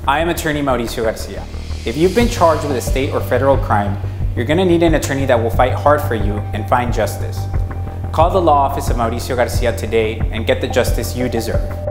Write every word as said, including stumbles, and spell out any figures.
I am attorney Mauricio Garcia. If you've been charged with a state or federal crime, you're going to need an attorney that will fight hard for you and find justice. Call the law office of Mauricio Garcia today and get the justice you deserve.